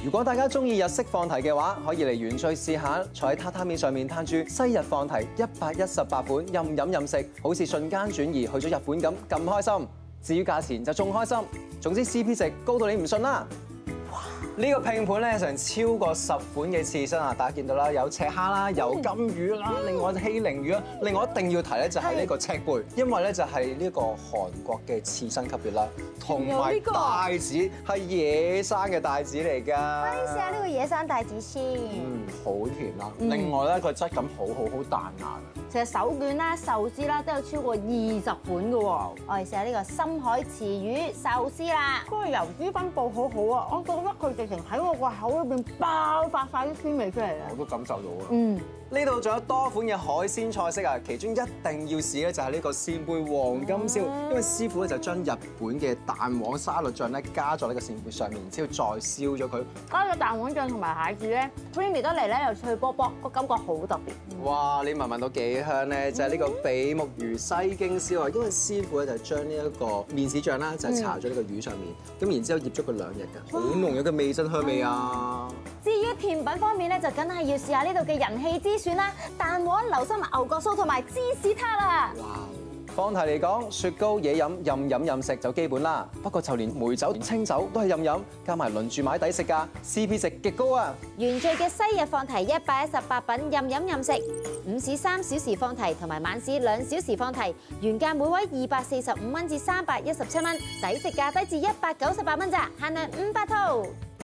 如果大家中意日式放題嘅話，可以嚟原罪試下，坐喺榻榻米上面攤住西日放題118款，任飲任食，好似瞬間轉移去咗日本咁開心。至於價錢就仲開心，總之 CP 值高到你唔信啦！呢個拼盤咧成超過10款嘅刺身啊！大家見到啦，有赤蝦啦，有金魚啦，另外希靈魚啦，另外一定要提咧就係呢個赤貝，因為咧就係呢個韓國嘅刺身級別啦，同埋帶子係野生嘅帶子嚟㗎。 試下呢個野生帶子先。 好甜啦！另外咧，佢質感好彈牙。 其實手卷啦、壽司啦都有超過20款㗎喎。我哋試下呢個深海池魚壽司啦，嗰個油脂分佈好好啊！我覺得佢直情喺我個口裏邊爆發晒啲鮮味出嚟啦。 我都感受到啊！呢度仲有多款嘅海鮮菜式啊，其中一定要試咧就係呢個扇貝黃金燒，因為師傅咧就將日本嘅蛋黃沙律醬咧加咗呢個扇貝上面，然之後再燒咗佢。 加咗蛋黃醬同埋蟹子咧 creamy 得嚟咧又脆卜卜，個感覺好特別。 哇！你聞到幾香咧？就係呢個比目魚西京燒啊，因為師傅咧就將呢一個麵豉醬啦，就係搽咗呢個魚上面，咁然之後醃咗佢2日㗎，好濃郁嘅味噌香味啊！ 至於甜品方面咧，就梗係要試下呢度嘅人氣之選啦，蛋黃流心牛角酥同埋芝士撻啦。哇！放題嚟講，雪糕、嘢飲任飲任食就基本啦。不過就連梅酒、清酒都係任飲，加埋輪住買抵食㗎 ，CP 值極高啊！原罪嘅西日放題118品任飲任食，午市3小時放題同埋晚市2小時放題，原價每位245蚊至317蚊，抵食價低至198蚊咋，限量500套。